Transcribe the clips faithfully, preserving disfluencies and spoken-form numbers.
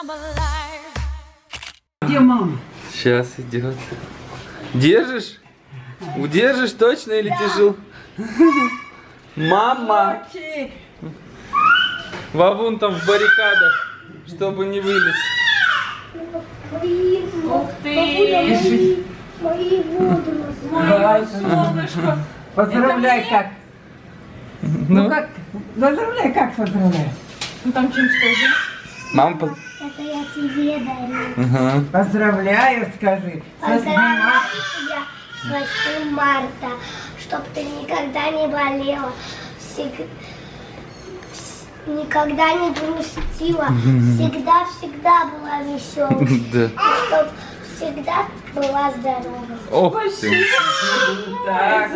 Где мама? Сейчас идет. Держишь? Удержишь точно или тяжело? Мама! Вовун там в баррикадах, чтобы не вылез. Ух ты! Мое солнышко! Поздравляй как? Ну как? Поздравляй как поздравляй? Ну там чем скажи? Мама, по... Это я тебе дарю. Ага. Поздравляю, скажи. Поздравляю тебя с восьмым марта, чтоб ты никогда не болела, всег- вс- никогда не грустила, всегда-всегда была веселой, Да. чтоб всегда была здорова. Ох ты. Так,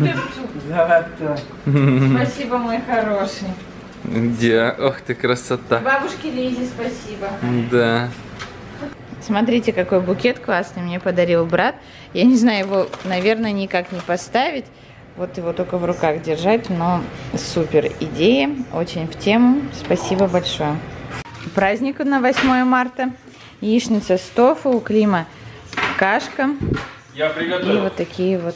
золотой. Спасибо, мой хороший. Где? Ох ты, красота. Бабушке Лизе спасибо. Да. Смотрите, какой букет классный мне подарил брат. Я не знаю, его, наверное, никак не поставить. Вот его только в руках держать, но супер идея, очень в тему. Спасибо большое. Праздник на восьмое марта. Яичница с тофу, у Клима кашка. Я И приготовил. вот такие вот.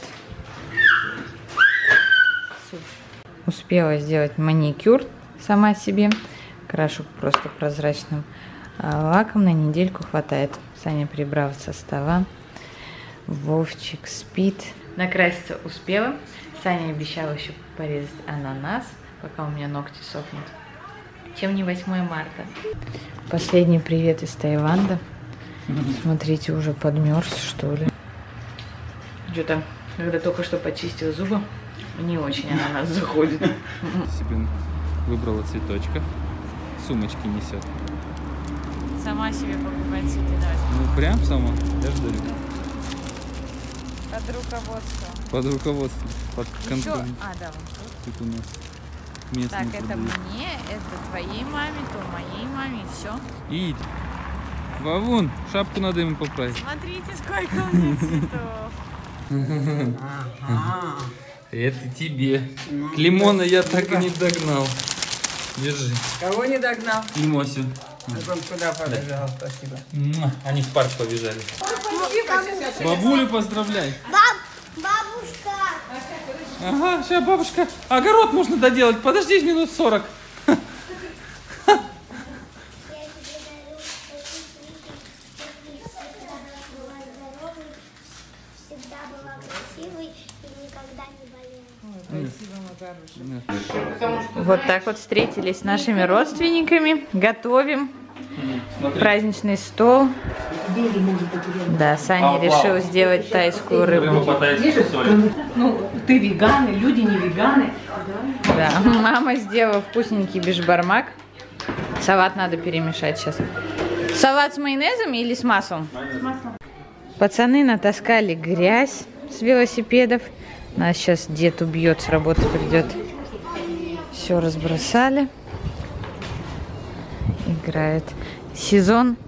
Успела сделать маникюр сама себе. Крашу просто прозрачным лаком. На недельку хватает. Саня прибрал со стола. Вовчик спит. Накраситься успела. Саня обещала еще порезать ананас, пока у меня ногти сохнут. Чем не восьмое марта. Последний привет из Таиланда. Смотрите, уже подмерз, что ли. Что-то, когда только что почистил зубы, не очень ананас заходит. Себе выбрала цветочка. Сумочки несет. Сама себе покупать цветы, давай. Ну прям сама. Я жду. Под руководством. Под руководством. Под Еще... контролем. А, да, вон тут. Тут у нас местный Так, это продавец. мне, это твоей маме, то моей маме, и все. И Вовун, шапку надо ему поправить. Смотрите, сколько у меня цветов. Это тебе. К лимону я так и не догнал. Держи. Кого не догнал? Лимосю. Так он куда побежал, спасибо. Они в парк побежали. Бабулю поздравляй. Баб, бабушка! Ага, сейчас бабушка. Огород нужно доделать. Подожди минут сорок. Я тебе дарю такие цветы, чтобы ты всегда была здоровой, всегда была красивой и никогда не болела. Вот так вот встретились с нашими родственниками. Готовим праздничный стол. Да, Саня решил сделать тайскую рыбу. Ну, ты веганы, люди не веганы. Да, мама сделала вкусненький бешбармак. Салат надо перемешать сейчас. Салат с майонезом или с маслом? С маслом. Пацаны натаскали грязь с велосипедов. Нас сейчас дед убьет, с работы придет. Все разбросали. Играет. Сезон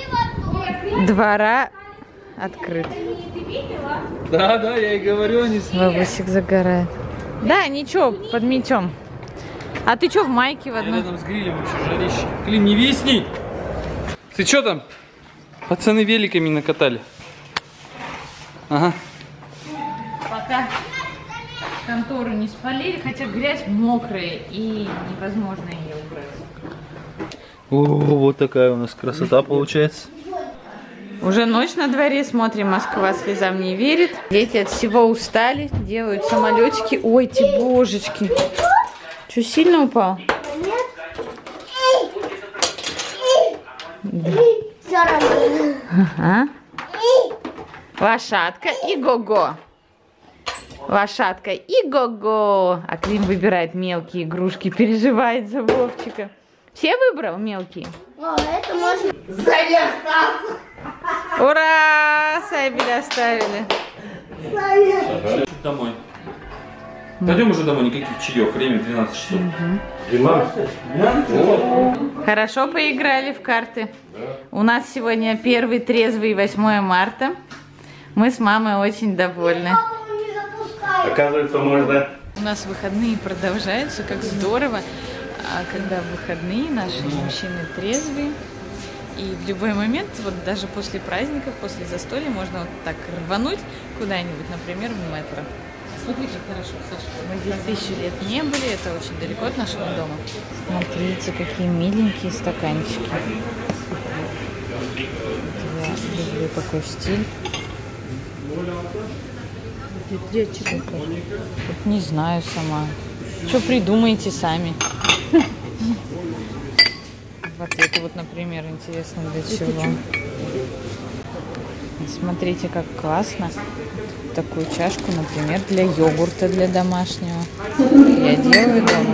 двора открыт. Да, да, я и говорю, они с... Бабусик загорает. Да, ничего, подметем. А ты что в майке в одной? Рядом с грилем вообще жарище. Клим, не висни! Ты что там? Пацаны великами накатали. Ага. Пока контору не спалили, хотя грязь мокрая и невозможно ее убрать. О, вот такая у нас красота получается. Уже ночь на дворе, смотрим, Москва слезам не верит. Дети от всего устали, делают самолетики. Ой, те божечки. Что, сильно упал? Да. Ага. Лошадка и го-го. Лошадка и го-го. А Клим выбирает мелкие игрушки, переживает за Вовчика. Все выбрал мелкие? О, это можно... Ура! Сайбель оставили. Домой. Пойдем уже домой, никаких чаев. Время двенадцать часов. двенадцать? Хорошо поиграли в карты. У нас сегодня первый трезвый восьмое марта. Мы с мамой очень довольны. не запускай. Оказывается, можно... У нас выходные продолжаются, как здорово. А когда в выходные наши мужчины трезвые И в любой момент, вот даже после праздников, после застолья, можно вот так рвануть куда-нибудь, например, в метро. Смотри, как хорошо, Саша. Мы здесь тысячу лет не были, это очень далеко от нашего дома. Смотрите, какие миленькие стаканчики. Я люблю такой стиль. Тут не знаю сама. Что придумаете сами? Вот это вот, например, интересно для чего. Смотрите, как классно. Такую чашку, например, для йогурта, для домашнего. Я делаю дома.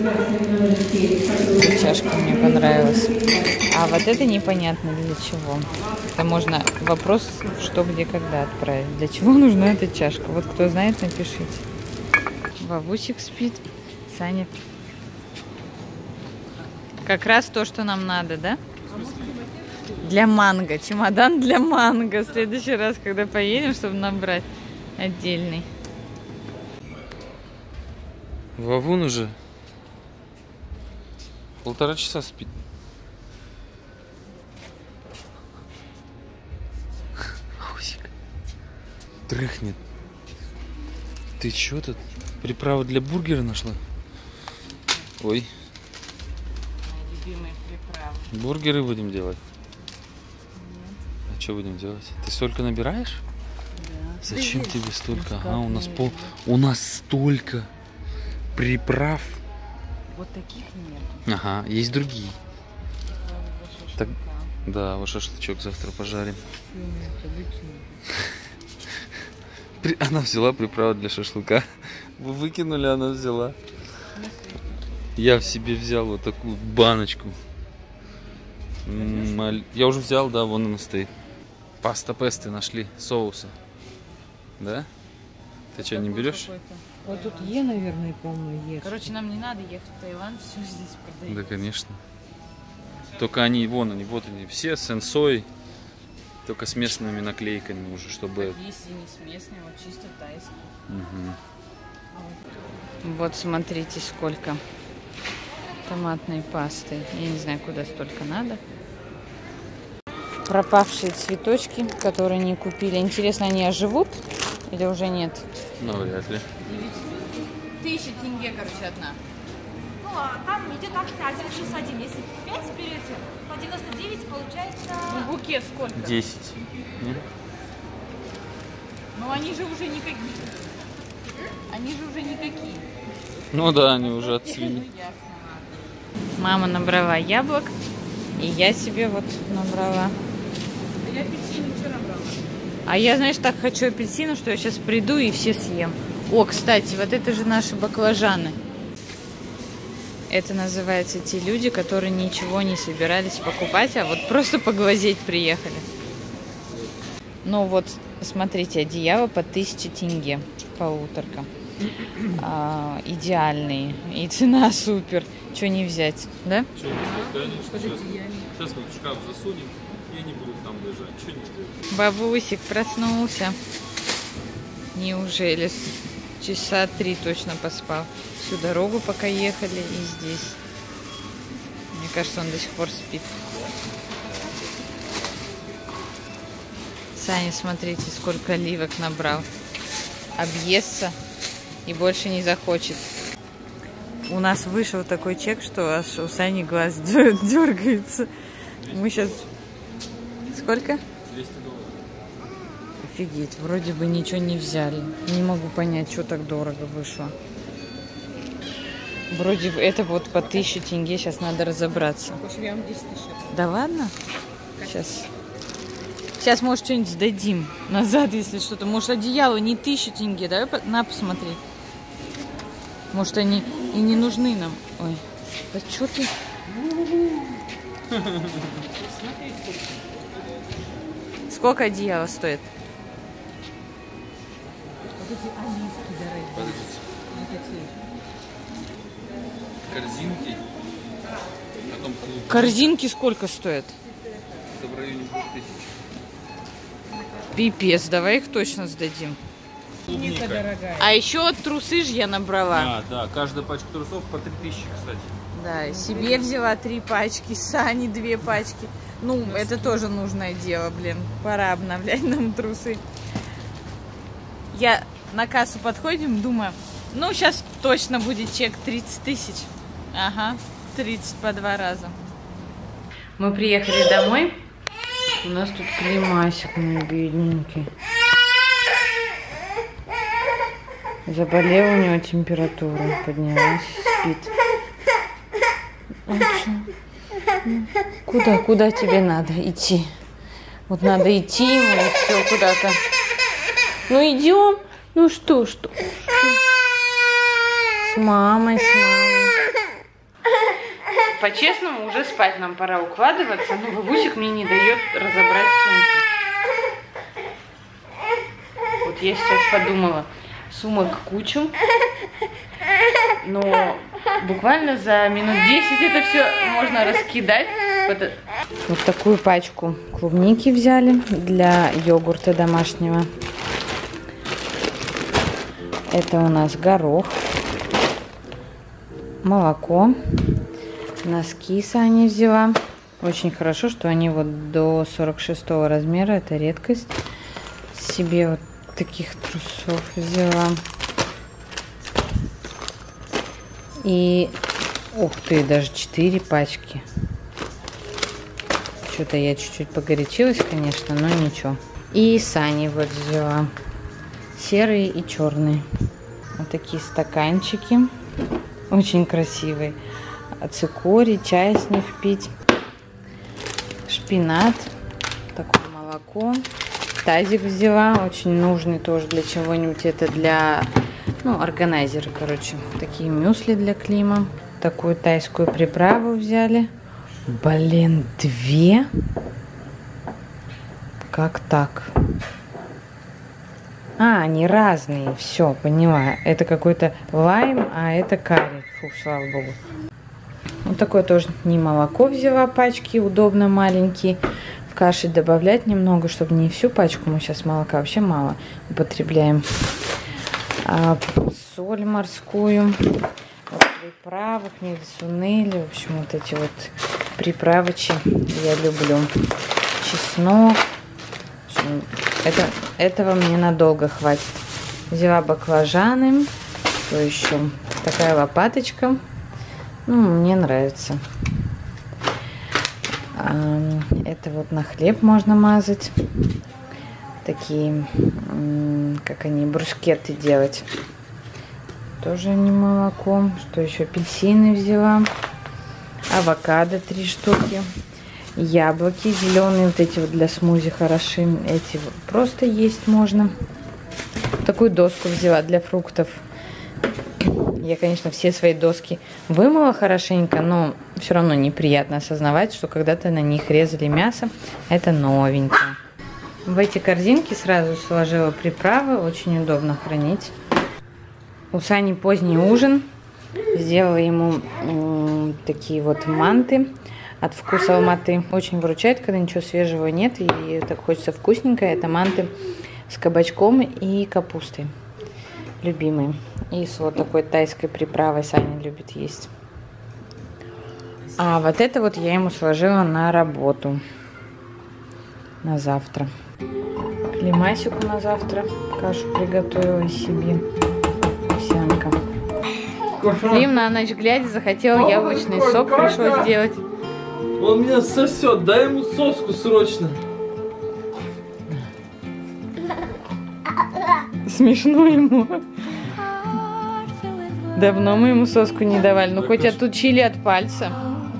Эта чашка мне понравилась. А вот это непонятно для чего. Это можно вопрос, что, где, когда отправить. Для чего нужна эта чашка? Вот кто знает, напишите. Вовусик спит. Саня. Как раз то, что нам надо, да? Для манго. Чемодан для манго. В следующий раз, когда поедем, чтобы набрать отдельный. Вовун уже полтора часа спит. Вовусик дрыхнет. Ты чё тут? Приправу для бургера нашла? Ой. Любимые приправы. Бургеры будем делать? А что будем делать? Ты столько набираешь? Да. Зачем да тебе столько? Ага, у нас пол... У нас столько приправ. Вот таких нет. Ага, есть другие. Так, да, вот шашлычок завтра пожарим. При... Она взяла приправу для шашлыка. Вы выкинули, она взяла. Я в себе взял вот такую баночку. М-м, я уже взял, да, вон она стоит. Паста песты нашли, соуса. Да? Ты что, не берешь? Вот тут Е, наверное, по-моему, Е. Короче, нам не надо ехать в Таиланд, все здесь продают. Да, конечно. Только они, вон они, вот они, все сенсой, только с местными наклейками уже, чтобы... Так, если не с местными, вот чисто тайский. Угу. Вот смотрите, сколько томатной пасты. Я не знаю, куда столько надо. Пропавшие цветочки, которые не купили. Интересно, они оживут или уже нет? Ну, вряд ли. Тысяча тенге, короче, одна. Ну, а там идет акция один плюс один. Если пять берете, по девяносто девять получается... Ну, букет сколько? Десять. Ну, они же уже никакие. Они же уже никакие. Ну да, они уже отцвели. Мама набрала яблок, и я себе вот набрала. Я апельсины вчера брала. А я, знаешь, так хочу апельсину, что я сейчас приду и все съем. О, кстати, вот это же наши баклажаны. Это называется те люди, которые ничего не собирались покупать, а вот просто поглазеть приехали. Ну вот, смотрите, одеяло по тысяче тенге, полуторка. А, идеальные. И цена супер. Что не взять, да? Что, конечно, сейчас, сейчас мы в шкаф засунем, и они будут там лежать. Что не делать? Бабусик проснулся. Неужели? Часа три точно поспал. Всю дорогу пока ехали и здесь. Мне кажется, он до сих пор спит. Саня, смотрите, сколько оливок набрал. Объестся и больше не захочет. У нас вышел такой чек, что аж у Сани глаз дергается. Мы сейчас... Сколько? двести долларов. Офигеть, вроде бы ничего не взяли. Не могу понять, что так дорого вышло. Вроде это вот по тысяче тенге, сейчас надо разобраться. Я вам десять тысяч. Да ладно? Сейчас. Сейчас, может, что-нибудь сдадим назад, если что-то. Может, одеяло не тысяча тенге. Давай на, посмотри. Может, они и не нужны нам. Ой, да что ты? Сколько одеяло стоит? Вот эти оливки дорогие. Подождите. Вот эти. Корзинки. Потом клуб. Корзинки сколько стоят? Это в районе двух тысяч. Пипец, давай их точно сдадим. Клубника дорогая. А еще трусы ж я набрала. А, да, каждая пачка трусов по три тысячи, кстати. Да, и себе взяла три пачки, Сане две пачки. Ну, это тоже нужное дело, блин. Пора обновлять нам трусы. Я на кассу подходим, думаю, ну, сейчас точно будет чек тридцать тысяч. Ага, тридцать по два раза. Мы приехали домой. У нас тут Климасик, мой бедненький. Заболел, у него температура поднялась, спит. Куда, куда тебе надо идти? Вот надо идти ему и все куда-то. Ну идем. Ну что, что? С мамой, с мамой. По-честному, уже спать нам пора укладываться, но бабусик мне не дает разобрать сумки. Вот я сейчас подумала, сумок кучу, но буквально за минут десять это все можно раскидать. Вот такую пачку клубники взяли для йогурта домашнего. Это у нас горох, молоко, носки Саня взяла. Очень хорошо, что они вот до сорок шестого размера, это редкость. Себе вот таких трусов взяла. И, ух ты, даже четыре пачки. Что-то я чуть-чуть погорячилась, конечно, но ничего. И Сани вот взяла. Серые и черные. Вот такие стаканчики. Очень красивые. Цикорий, чай с них пить. Шпинат. Такое молоко. Тазик взяла. Очень нужный тоже для чего-нибудь. Это для, ну, органайзера, короче. Такие мюсли для Клима. Такую тайскую приправу взяли. Блин, две? Как так? А, они разные. Все, поняла. Это какой-то лайм, а это карри. Фу, слава богу. Вот такое тоже не молоко взяла, пачки. Удобно, маленькие. В каши добавлять немного, чтобы не всю пачку. Мы сейчас молока вообще мало употребляем. А, соль морскую. Вот приправы, хмель-сунели. В общем, вот эти вот приправочки я люблю. Чеснок. В общем, это, этого мне надолго хватит. Взяла баклажаны. Что еще? Такая лопаточка. Ну, мне нравится. А, это вот на хлеб можно мазать. Такие, как они, брускеты делать. Тоже не молоко. Что еще? Апельсины взяла. Авокадо три штуки. Яблоки зеленые, вот эти вот для смузи хороши. Эти вот просто есть можно. Такую доску взяла для фруктов. Я, конечно, все свои доски вымыла хорошенько, но все равно неприятно осознавать, что когда-то на них резали мясо. Это новенькое. В эти корзинки сразу сложила приправы. Очень удобно хранить. У Сани поздний ужин. Сделала ему м, такие вот манты от Вкус Алматы. Очень выручает, когда ничего свежего нет и так хочется вкусненько. Это манты с кабачком и капустой. Любимые. И с вот такой тайской приправой Саня любит есть. А вот это вот я ему сложила на работу. На завтра. Климасику на завтра кашу приготовила себе. Овсянка. Клим на ночь глядя захотел яблочный сок, пришлось сделать. Он меня сосет, дай ему соску срочно. Смешно ему. Давно мы ему соску не давали, ну хоть отучили от пальца.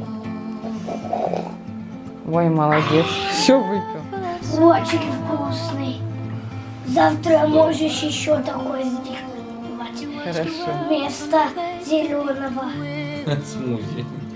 Ой, молодец, все выпил. Очень вкусный. Завтра можешь еще такой сделать. Хорошо. Вместо зеленого. Смузи.